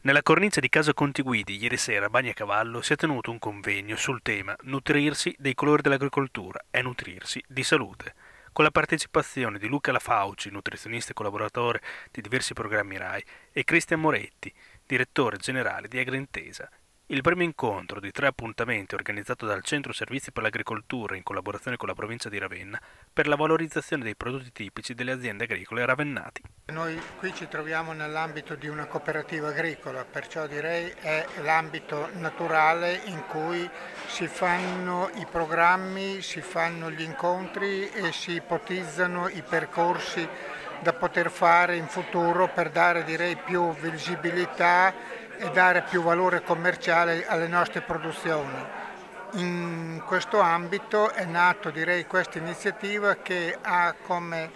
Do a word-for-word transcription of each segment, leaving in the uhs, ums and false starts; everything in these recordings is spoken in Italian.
Nella cornice di Casa Conti Guidi, ieri sera a Bagnacavallo si è tenuto un convegno sul tema Nutrirsi dei colori dell'agricoltura e nutrirsi di salute, con la partecipazione di Luca Lafauci, nutrizionista e collaboratore di diversi programmi RAI, e Cristian Moretti, direttore generale di Agrintesa. Il primo incontro di tre appuntamenti organizzato dal Centro Servizi per l'Agricoltura in collaborazione con la provincia di Ravenna per la valorizzazione dei prodotti tipici delle aziende agricole ravennati. Noi qui ci troviamo nell'ambito di una cooperativa agricola, perciò direi è l'ambito naturale in cui si fanno i programmi, si fanno gli incontri e si ipotizzano i percorsi da poter fare in futuro per dare direi più visibilità e dare più valore commerciale alle nostre produzioni. In questo ambito è nato direi questa iniziativa che ha come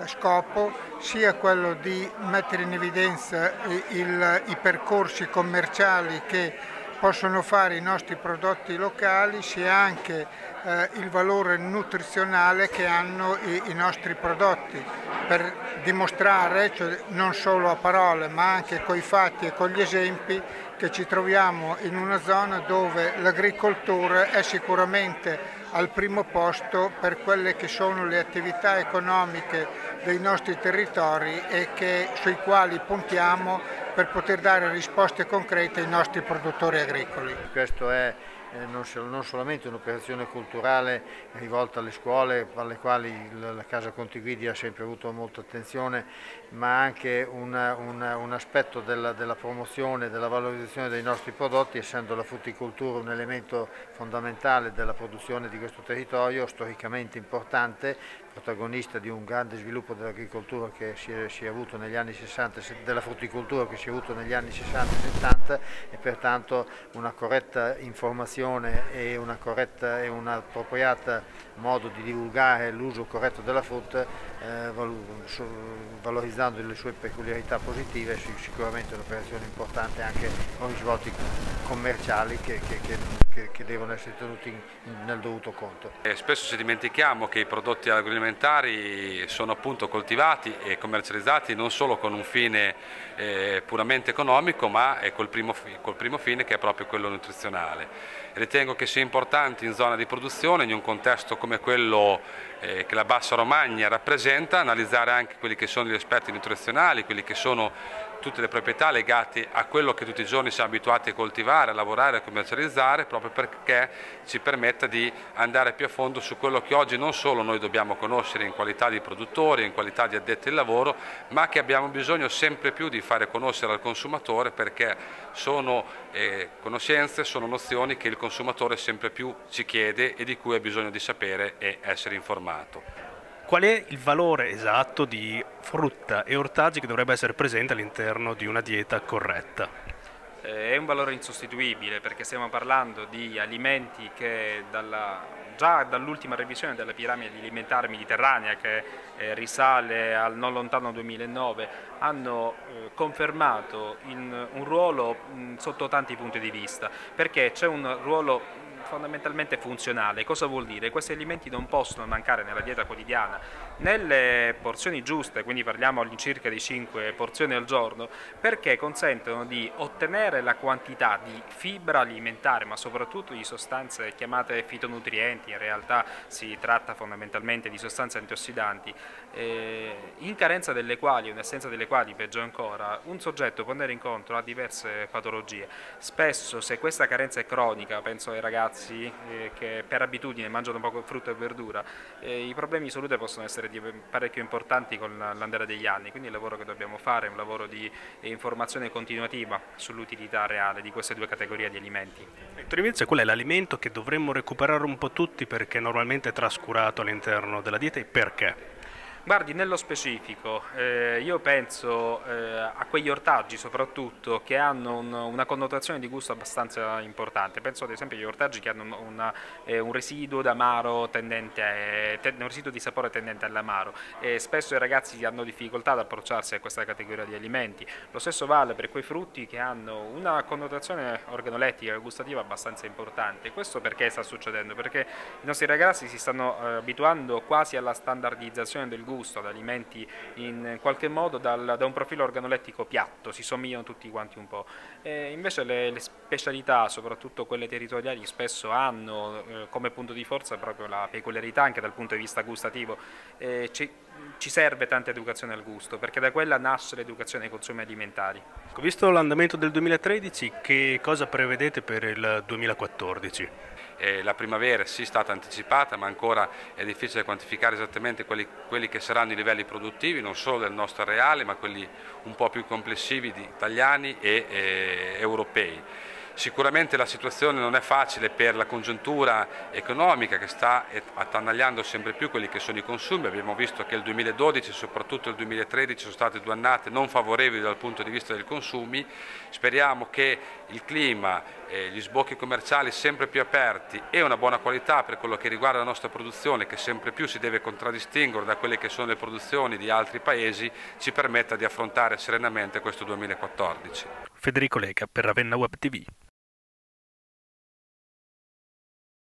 scopo sia quello di mettere in evidenza il, i percorsi commerciali che possono fare i nostri prodotti locali, sia anche eh, il valore nutrizionale che hanno i, i nostri prodotti, per dimostrare, cioè non solo a parole ma anche coi fatti e con gli esempi, che ci troviamo in una zona dove l'agricoltura è sicuramente al primo posto per quelle che sono le attività economiche dei nostri territori e che, sui quali puntiamo per poter dare risposte concrete ai nostri produttori agricoli. Questo è eh, non, non solamente un'operazione culturale rivolta alle scuole, alle quali la Casa Conti Guidi ha sempre avuto molta attenzione, ma anche una, una, un aspetto della, della promozione, della valorizzazione dei nostri prodotti, essendo la frutticoltura un elemento fondamentale della produzione di questo territorio, storicamente importante, protagonista di un grande sviluppo dell'agricoltura che si è, si è avuto negli anni sessanta, della frutticoltura che si è avuto negli anni sessanta settanta, e pertanto una corretta informazione e una corretta e un'appropriata modo di divulgare l'uso corretto della frutta, eh, valorizzando le sue peculiarità positive, è sicuramente un'operazione importante anche con risvolti commerciali che, che, che, che devono essere tenuti in, nel dovuto conto. E spesso ci dimentichiamo che i prodotti agroalimentari sono appunto coltivati e commercializzati non solo con un fine eh, puramente economico, ma col primo, col primo fine, che è proprio quello nutrizionale. Ritengo che sia importante in zona di produzione, in un contesto come quello eh, che la Bassa Romagna rappresenta, analizzare anche quelli che sono gli aspetti nutrizionali, quelli che sono tutte le proprietà legate a quello che tutti i giorni siamo abituati a coltivare, a lavorare, a commercializzare, proprio perché ci permetta di andare più a fondo su quello che oggi non solo noi dobbiamo conoscere in qualità di produttori, in qualità di addetti al lavoro, ma che abbiamo bisogno sempre più di fare conoscere al consumatore, perché sono eh, conoscenze, sono nozioni che il consumatore sempre più ci chiede e di cui ha bisogno di sapere e essere informato. Qual è il valore esatto di frutta e ortaggi che dovrebbe essere presente all'interno di una dieta corretta? È un valore insostituibile, perché stiamo parlando di alimenti che dalla, già dall'ultima revisione della piramide alimentare mediterranea, che eh, risale al non lontano duemilanove, hanno eh, confermato in, un ruolo mh, sotto tanti punti di vista, perché c'è un ruolo fondamentalmente funzionale. Cosa vuol dire? Questi alimenti non possono mancare nella dieta quotidiana, nelle porzioni giuste, quindi parliamo all'incirca di cinque porzioni al giorno, perché consentono di ottenere la quantità di fibra alimentare, ma soprattutto di sostanze chiamate fitonutrienti, in realtà si tratta fondamentalmente di sostanze antiossidanti, eh, in carenza delle quali, o in assenza delle quali, peggio ancora, un soggetto può andare incontro a diverse patologie. Spesso, se questa carenza è cronica, penso ai ragazzi eh, che per abitudine mangiano poco frutta e verdura, eh, i problemi di salute possono essere parecchio importanti con l'andare degli anni, quindi il lavoro che dobbiamo fare è un lavoro di informazione continuativa sull'utilità reale di queste due categorie di alimenti. Invece qual è l'alimento che dovremmo recuperare un po' tutti, perché normalmente è trascurato all'interno della dieta, e perché? Guardi, nello specifico, eh, io penso eh, a quegli ortaggi soprattutto che hanno un, una connotazione di gusto abbastanza importante. Penso ad esempio agli ortaggi che hanno una, eh, un residuo d'amaro tendente, te, un residuo di sapore tendente all'amaro. E spesso i ragazzi hanno difficoltà ad approcciarsi a questa categoria di alimenti. Lo stesso vale per quei frutti che hanno una connotazione organolettica e gustativa abbastanza importante. Questo perché sta succedendo? Perché i nostri ragazzi si stanno eh, abituando quasi alla standardizzazione del gusto, gusto, ad alimenti in qualche modo dal, da un profilo organolettico piatto, si somigliano tutti quanti un po'. E invece le, le specialità, soprattutto quelle territoriali, spesso hanno eh, come punto di forza proprio la peculiarità anche dal punto di vista gustativo. Eh, ci, ci serve tanta educazione al gusto, perché da quella nasce l'educazione ai consumi alimentari. Visto l'andamento del duemilatredici, che cosa prevedete per il duemilaquattordici? Eh, la primavera sì è stata anticipata, ma ancora è difficile quantificare esattamente quelli, quelli che saranno i livelli produttivi, non solo del nostro areale, ma quelli un po' più complessivi di italiani e eh, europei. Sicuramente la situazione non è facile per la congiuntura economica che sta attanagliando sempre più quelli che sono i consumi. Abbiamo visto che il duemiladodici e soprattutto il duemilatredici sono state due annate non favorevoli dal punto di vista dei consumi. Speriamo che il clima, eh, gli sbocchi commerciali sempre più aperti e una buona qualità per quello che riguarda la nostra produzione, che sempre più si deve contraddistinguere da quelle che sono le produzioni di altri paesi, ci permetta di affrontare serenamente questo duemilaquattordici. Federico Lega per Ravenna Web T V.